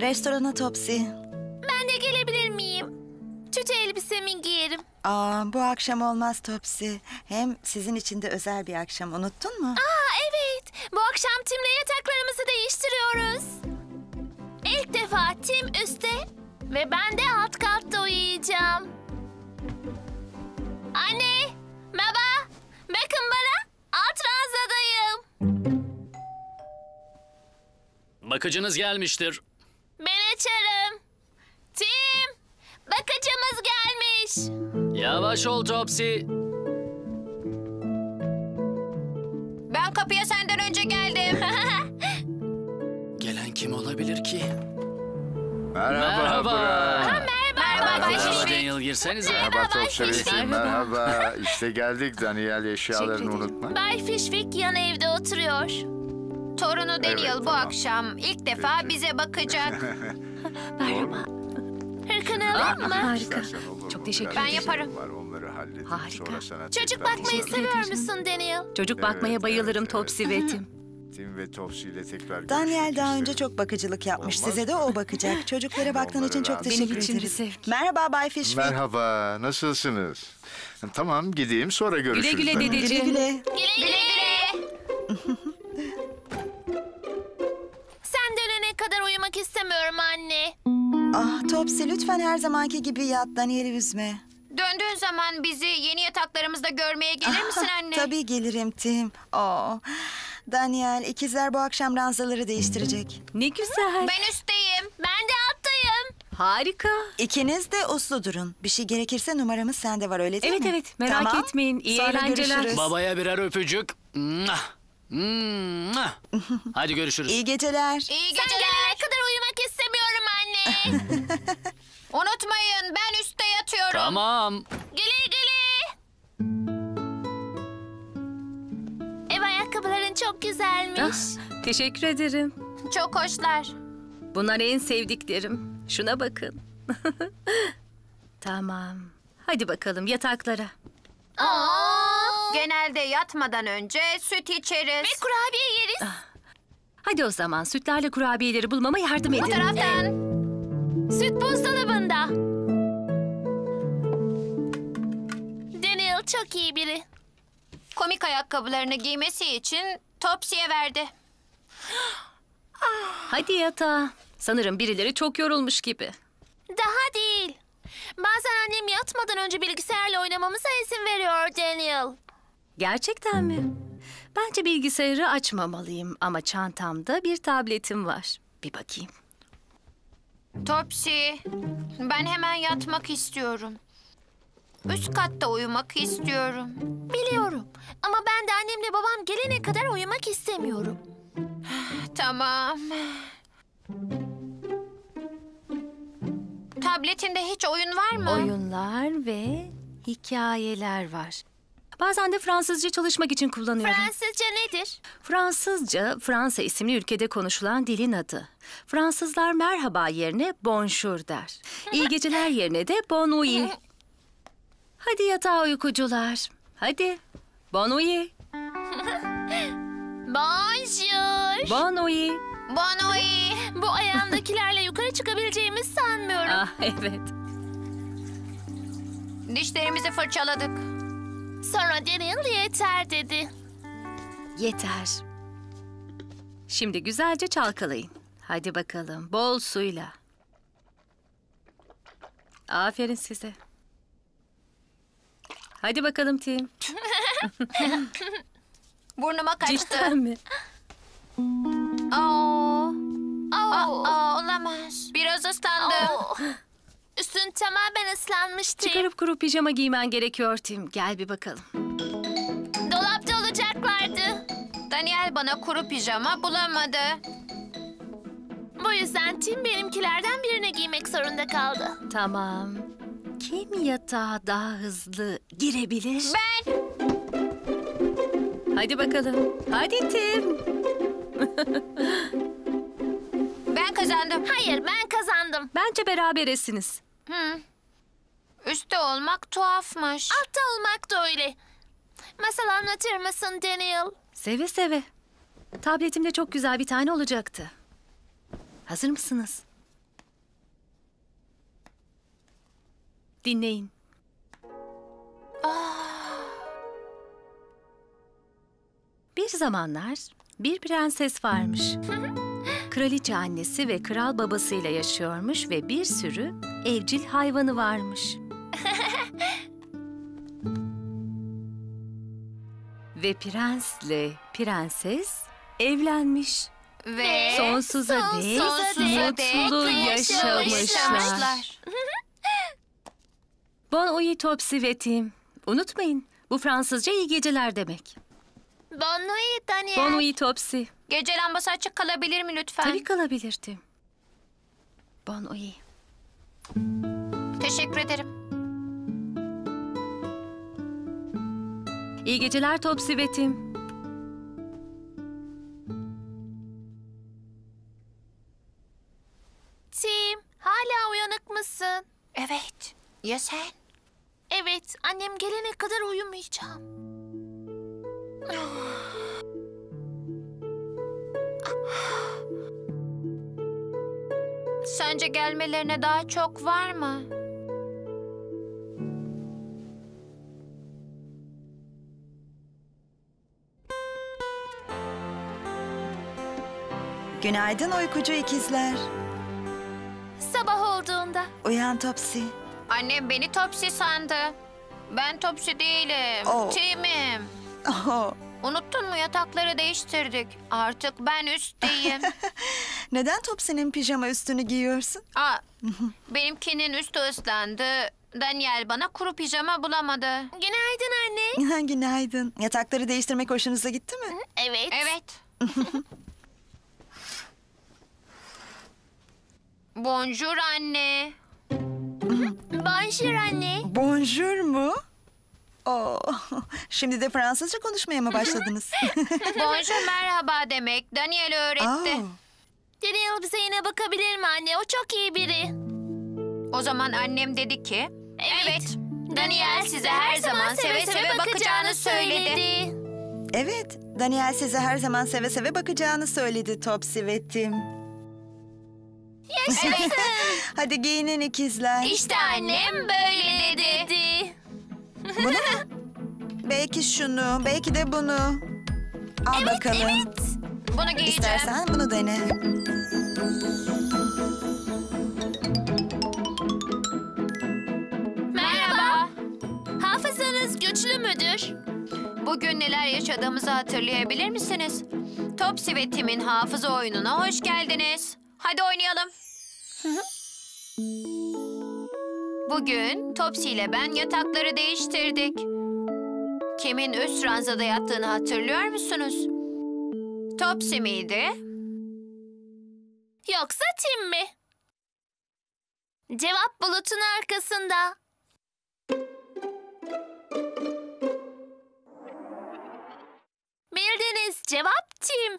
Restorana Topsy. Ben de gelebilir miyim? Tütü elbisemi giyerim. Bu akşam olmaz Topsy. Hem sizin için de özel bir akşam, unuttun mu? Evet. Bu akşam Tim'le yataklarımızı değiştiriyoruz. İlk defa Tim üstte ve ben de alt katta uyuyacağım. Anne, baba, bakın bana. Alt ranzadayım. Bakıcınız gelmiştir. Ben açarım. Tim, bakıcımız gelmiş. Yavaş ol Topsy. Ben kapıya senden önce geldim. Gelen kim olabilir ki? Merhaba. Merhaba. Merhaba. Merhaba Daniel, girsenize. Merhaba Top Fishwick. Sevişim, merhaba. İşte geldik Daniel, eşyalarını unutma. Bay Fishwick yan evde oturuyor. Torunu Daniel bu tamam. akşam ilk defa Peki. bize bakacak. Merhaba. Hırkanı alayım mı? Harika. İstersen olur Çok mu? teşekkür Biraz ederim. işlerim var, onları halledeyim. Harika. Sonra sana Çocuk tekrar bakmayı uğrarım. seviyor musun Daniel? Çocuk bakmaya Evet, bayılırım evet, Topsy ve Tim. Tim ve Topsy ile tekrar Daniel görüşmek daha önce isterim. çok bakıcılık yapmış. Olmaz Size de mı? o bakacak. Çocuklara baktığın için çok Onları teşekkür Benim için bir ederiz. zevk. Merhaba Bay Fishwick. Merhaba, nasılsınız? Tamam, gideyim sonra görüşürüz. güle Daniel. Güle dedeciğim. güle. Güle güle. Sen dönene kadar uyumak istemiyorum anne. Topsy lütfen her zamanki gibi yat. Daniel'i üzme. Döndüğün zaman bizi yeni yataklarımızda görmeye gelir misin anne? Tabii gelirim Tim. Daniel, ikizler bu akşam ranzaları değiştirecek. Ne güzel. Ben üstteyim. Ben de alttayım. Harika. İkiniz de uslu durun. Bir şey gerekirse numaramız sende var, öyle değil Evet mi? evet, merak Tamam. etmeyin. İyi Sonra eğlenceler. görüşürüz. Babaya birer öpücük. Mwah. Mwah. Hadi görüşürüz. İyi geceler. İyi Sen geceler. gelene kadar uyumak istemiyorum anne. Unutmayın ben üstte yatıyorum. Tamam. Güle güle. Ev ayakkabıların çok güzelmiş. Teşekkür ederim. Çok hoşlar. Bunlar en sevdiklerim. Şuna bakın. Tamam. Hadi bakalım yataklara. Genelde yatmadan önce süt içeriz. Ve kurabiye yeriz. Hadi o zaman sütlerle kurabiyeleri bulmama yardım Bu edin. taraftan. Süt buzdolabında. Daniel çok iyi biri. Komik ayakkabılarını giymesi için Topsy'ye verdi. Hadi yatağa. Sanırım birileri çok yorulmuş gibi. Daha değil. Bazen annem yatmadan önce bilgisayarla oynamamıza izin veriyor Daniel. Gerçekten mi? Bence bilgisayarı açmamalıyım ama çantamda bir tabletim var. Bir bakayım. Topsy, ben hemen yatmak istiyorum. Üst katta uyumak istiyorum. Biliyorum ama ben de annemle babam gelene kadar uyumak istemiyorum. Tamam. Tabletinde hiç oyun var mı? Oyunlar ve hikayeler var. Bazen de Fransızca çalışmak için kullanıyorum. Fransızca nedir? Fransızca, Fransa isimli ülkede konuşulan dilin adı. Fransızlar merhaba yerine bonjour der. İyi geceler yerine de bon nuit. Hadi yatağa uykucular. Hadi. Bon nuit. Bonjour. Bon nuit. Bon nuit. Bu ayağımdakilerle yukarı çıkabileceğimi sanmıyorum. Ah evet. Dişlerimizi fırçaladık. Sonra Daniel yeter dedi. Yeter. Şimdi güzelce çalkalayın. Hadi bakalım bol suyla. Aferin size. Hadi bakalım Tim. Burnuma kaçtı. Cidden mi? Olamaz. Biraz ıslandım. Oh. Üstün tamamen ıslanmıştı. Çıkarıp kuru pijama giymen gerekiyor Tim. Gel bir bakalım. Dolapta olacaklardı. Daniel bana kuru pijama bulamadı. Bu yüzden Tim benimkilerden birini giymek zorunda kaldı. Tamam. Kim yatağa daha hızlı girebilir? Ben. Hadi bakalım. Hadi Tim. Ben kazandım. Hayır, ben kazandım. Bence beraberesiniz. Üstte olmak tuhafmış. Altta olmak da öyle. Masal anlatır mısın Daniel? Seve seve. Tabletimde çok güzel bir tane olacaktı. Hazır mısınız? Dinleyin. Bir zamanlar bir prenses varmış. Kraliçe annesi ve kral babasıyla yaşıyormuş ve bir sürü evcil hayvanı varmış. Ve prensle prenses evlenmiş. Ve Sonsuza dek mutlu yaşamışlar. Bon nuit Topsy ve Tim. Unutmayın, bu Fransızca iyi geceler demek. Bon nuit Daniel. Bon nuit Topsy. gece lambası açık kalabilir mi lütfen? Tabii kalabilir Tim. Bon nuit. Teşekkür ederim. İyi geceler Topsy ve Tim. Tim, hala uyanık mısın? Evet. Ya sen? Evet, annem gelene kadar uyumayacağım. Sence gelmelerine daha çok var mı? Günaydın uykucu ikizler. Sabah olduğunda. Uyan Topsy. Annem beni Topsy sandı. Ben Topsy değilim. Oh. Tim'im. Oh, Unuttun mu, yatakları değiştirdik. Artık ben üstteyim. neden Topsy'nin pijama üstünü giyiyorsun? Aa, benimkinin üstü ıslandı. Daniel bana kuru pijama bulamadı. Günaydın anne. Günaydın. Yatakları değiştirmek hoşunuza gitti mi? Evet. Evet. Bonjour anne. Bonjour anne. Bonjour mu? Oh, şimdi de Fransızca konuşmaya mı başladınız? Bonjour merhaba demek. Daniel öğretti. Oh, Daniel bize yine bakabilir mi anne? O çok iyi biri. O zaman annem dedi ki... Evet. Daniel size her zaman seve seve bakacağını söyledi. evet, Daniel size her zaman seve seve bakacağını söyledi Topsy ve Tim. Yaşasın. Hadi giyinin ikizler. İşte annem böyle dedi. Bunu mu? Belki şunu, belki de bunu. Al bakalım. Evet. Bunu giyeceğim. İstersen bunu dene. Merhaba. Hafızanız güçlü müdür? Bugün neler yaşadığımızı hatırlayabilir misiniz? Topsy ve Tim'in hafıza oyununa hoş geldiniz. Hadi oynayalım. Bugün Topsy ile ben yatakları değiştirdik. Kimin üst ranzada yattığını hatırlıyor musunuz? Topsy miydi? Yoksa Tim mi? Cevap bulutun arkasında. Bildiniz, cevap Tim.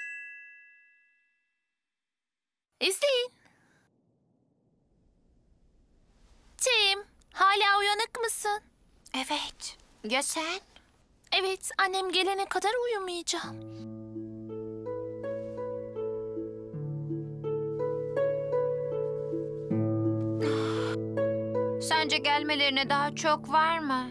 İzleyin. Tim, hala uyanık mısın? Evet. Ya sen? Evet, annem gelene kadar uyumayacağım. Sence gelmelerine daha çok var mı?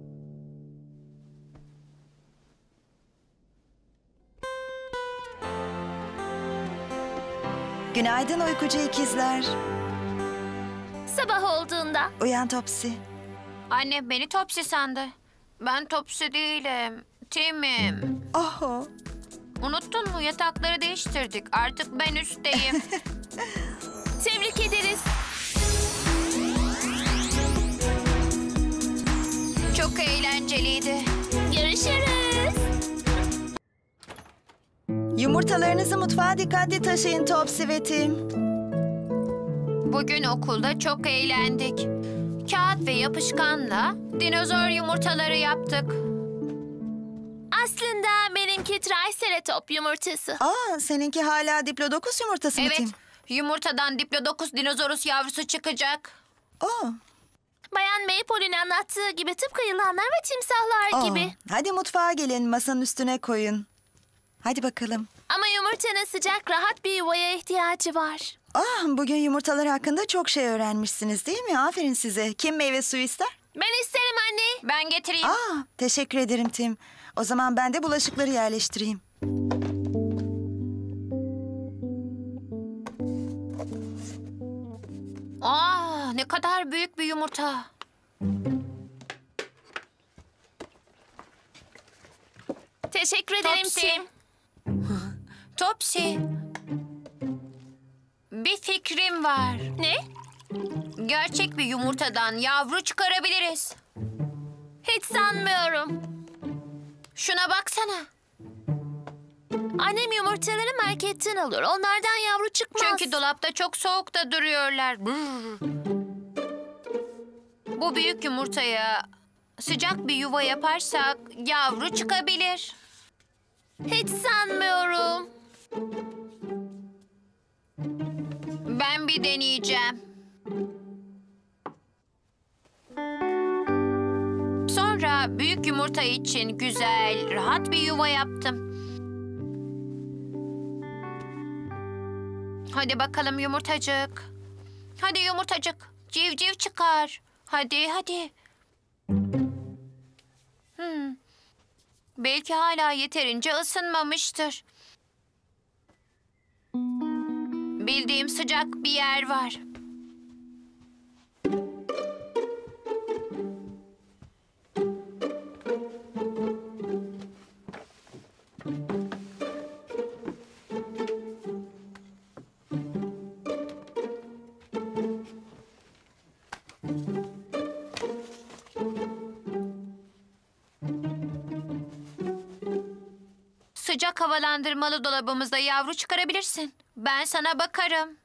Günaydın uykucu ikizler. Sabah olduğunda. Uyan Topsy. Annem beni Topsy sandı. Ben Topsy değilim. Tim'im. Oho. Unuttun mu? Yatakları değiştirdik. Artık ben üstteyim. Tebrik ederiz. Çok eğlenceliydi. Görüşürüz. Yumurtalarınızı mutfağa dikkatli taşıyın Topsy ve Tim. Bugün okulda çok eğlendik. Kağıt ve yapışkanla dinozor yumurtaları yaptık. Aslında benimki Triceratop yumurtası. Aa, seninki hala Diplodocus yumurtası mı Evet, Tim? yumurtadan Diplodocus dinozorus yavrusu çıkacak. Oo. Bayan Maypole'nin anlattığı gibi tıpkı yılanlar ve timsahlar Oo. gibi. Hadi mutfağa gelin, masanın üstüne koyun. Hadi bakalım. Ama yumurtanın sıcak, rahat bir yuvaya ihtiyacı var. Bugün yumurtalar hakkında çok şey öğrenmişsiniz değil mi? Aferin size. Kim meyve suyu ister? Ben isterim anne. Ben getireyim. Teşekkür ederim Tim. O zaman ben de bulaşıkları yerleştireyim. Ne kadar büyük bir yumurta. Teşekkür ederim Topsy. Tim. Topsy. Bir fikrim var. Ne? Gerçek bir yumurtadan yavru çıkarabiliriz. Hiç sanmıyorum. Şuna baksana. Annem yumurtaları marketten alır. Onlardan yavru çıkmaz. Çünkü dolapta çok soğukta duruyorlar. Brr. Bu büyük yumurtaya sıcak bir yuva yaparsak yavru çıkabilir. Hiç sanmıyorum. Ben bir deneyeceğim. Sonra büyük yumurta için güzel, rahat bir yuva yaptım. Hadi bakalım yumurtacık. Hadi yumurtacık, civciv çıkar. Hadi. Belki hala yeterince ısınmamıştır. Bildiğim sıcak bir yer var. Sıcak havalandırmalı dolabımızda yavru çıkarabilirsin. Ben sana bakarım.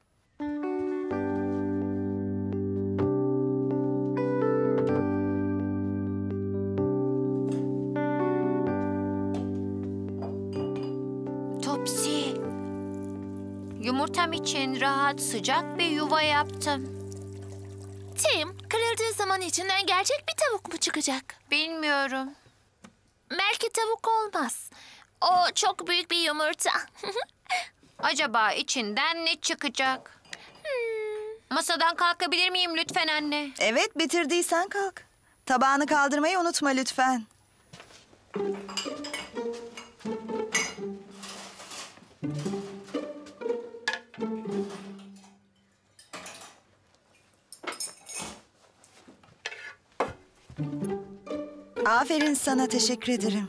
Topsy. Yumurtam için rahat, sıcak bir yuva yaptım. Tim, kırıldığı zaman içinden gerçek bir tavuk mu çıkacak? Bilmiyorum. Belki tavuk olmaz. O çok büyük bir yumurta. Acaba içinden ne çıkacak? Masadan kalkabilir miyim lütfen anne? Evet, bitirdiysen kalk. Tabağını kaldırmayı unutma lütfen. Aferin sana, teşekkür ederim.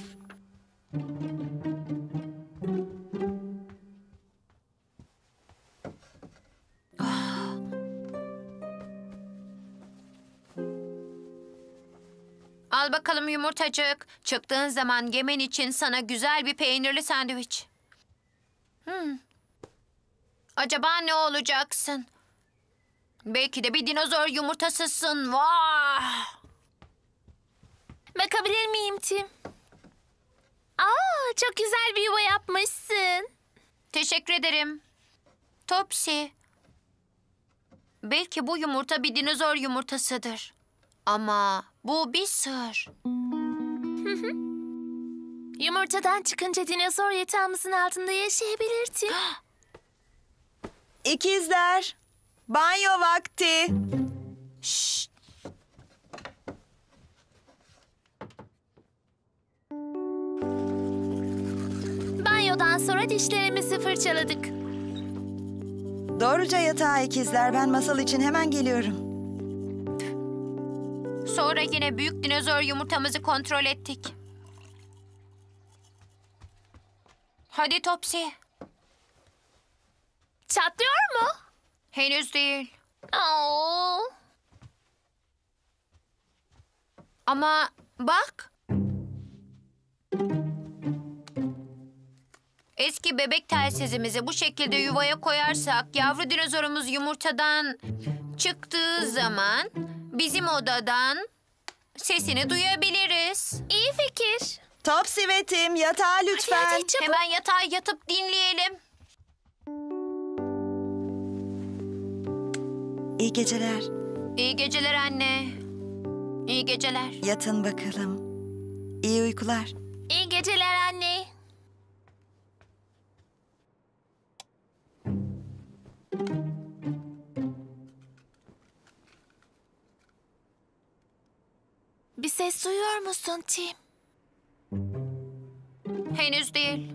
Al bakalım yumurtacık. Çıktığın zaman yemen için sana güzel bir peynirli sandviç. Acaba ne olacaksın? Belki de bir dinozor yumurtasısın. Vah! Bakabilir miyim Tim? Çok güzel bir yuva yapmışsın. Teşekkür ederim. Topsy. Belki bu yumurta bir dinozor yumurtasıdır. Ama bu bir sır. Yumurtadan çıkınca dinozor yatağımızın altında yaşayabilir Tim. İkizler, banyo vakti. Şşt! Banyodan sonra dişlerimizi fırçaladık. Doğruca yatağa ikizler. Ben masal için hemen geliyorum. Sonra yine büyük dinozor yumurtamızı kontrol ettik. Hadi Topsy. Çatlıyor mu? Henüz değil. Oo. Ama bak. Eski bebek telsizimizi bu şekilde yuvaya koyarsak yavru dinozorumuz yumurtadan çıktığı zaman bizim odadan sesini duyabiliriz. İyi fikir. Topsy ve Tim, yatağa lütfen. Hadi çabuk. Hemen yatağa yatıp dinleyelim. İyi geceler. İyi geceler anne. İyi geceler. Yatın bakalım. İyi uykular. İyi geceler anne. ses duyuyor musun Tim? Henüz değil.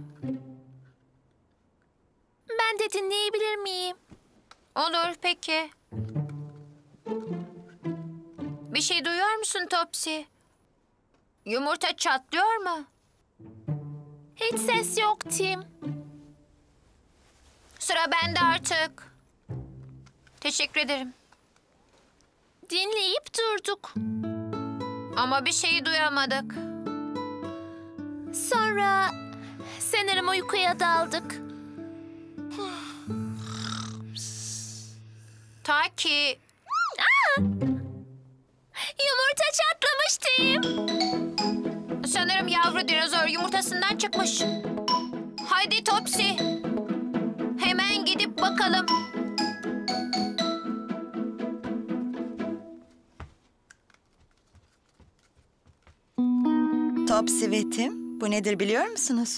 Ben de dinleyebilir miyim? Olur peki. Bir şey duyuyor musun Topsy? Yumurta çatlıyor mu? Hiç ses yok Tim. Sıra bende artık. Teşekkür ederim. Dinleyip durduk. Ama bir şeyi duyamadık. Sonra sanırım uykuya daldık. Ta ki Yumurta çatlamış Tim. sanırım yavru dinozor yumurtasından çıkmış. Haydi Topsy. Hemen gidip bakalım. Topsy ve Tim, bu nedir biliyor musunuz?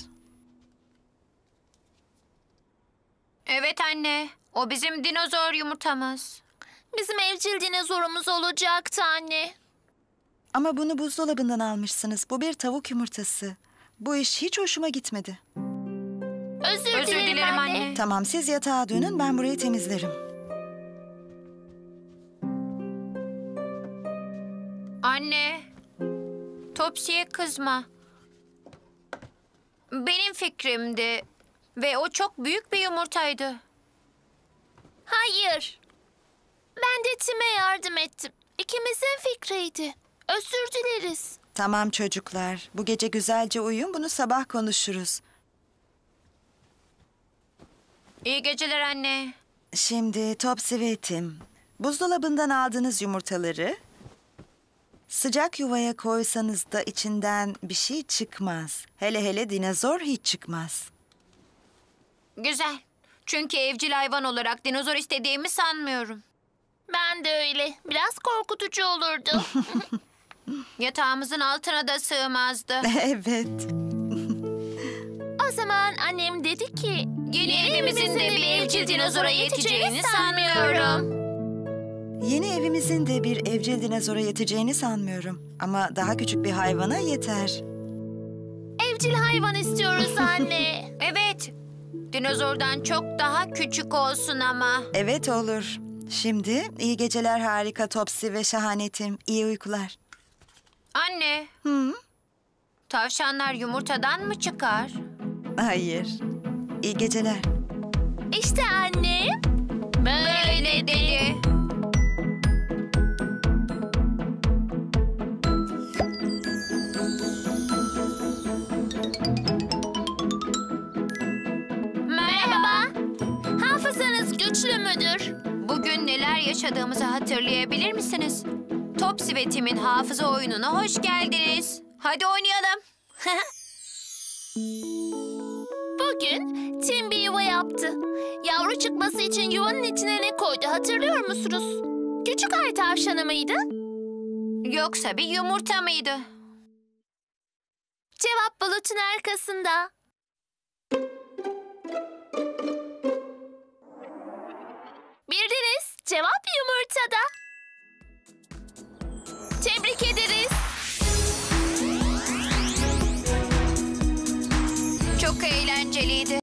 Evet anne. O bizim dinozor yumurtamız. Bizim evcil dinozorumuz olacaktı anne. Ama bunu buzdolabından almışsınız. Bu bir tavuk yumurtası. Bu iş hiç hoşuma gitmedi. Özür dilerim anne. Tamam, siz yatağa dönün, ben burayı temizlerim. Anne. Topsy'ye kızma. Benim fikrimdi. Ve o çok büyük bir yumurtaydı. Hayır. Ben de Tim'e yardım ettim. İkimizin fikriydi. Özür dileriz. Tamam çocuklar, bu gece güzelce uyuyun, bunu sabah konuşuruz. İyi geceler anne. Şimdi Topsy ve Tim, buzdolabından aldığınız yumurtaları sıcak yuvaya koysanız da içinden bir şey çıkmaz. Hele hele dinozor hiç çıkmaz. Güzel. Çünkü evcil hayvan olarak dinozor istediğimi sanmıyorum. Ben de öyle. Biraz korkutucu olurdu. Yatağımızın altına da sığmazdı. Evet. O zaman annem dedi ki... Yeni evimizin de bir evcil dinozora yeteceğini sanmıyorum. Yeni evimizin de bir evcil dinozora yeteceğini sanmıyorum. Ama daha küçük bir hayvana yeter. Evcil hayvan istiyoruz anne. Evet. Dinozordan çok daha küçük olsun ama. Evet olur. Şimdi iyi geceler harika Topsy ve şahane Tim. İyi uykular. Anne, Hı? tavşanlar yumurtadan mı çıkar? Hayır. İyi geceler. İşte annem. Böyle dedi. Merhaba. Hafızanız güçlü müdür? Bugün neler yaşadığımızı hatırlayabilir misiniz? Topsy ve Tim'in hafıza oyununa hoş geldiniz. Hadi oynayalım. Bugün Tim bir yuva yaptı. Yavru çıkması için yuvanın içine ne koydu hatırlıyor musunuz? Küçük ay tavşanı mıydı? Yoksa bir yumurta mıydı? Cevap bulutun arkasında. Bildiniz. Cevap yumurtada. Tebrik ederiz. Çok eğlenceliydi.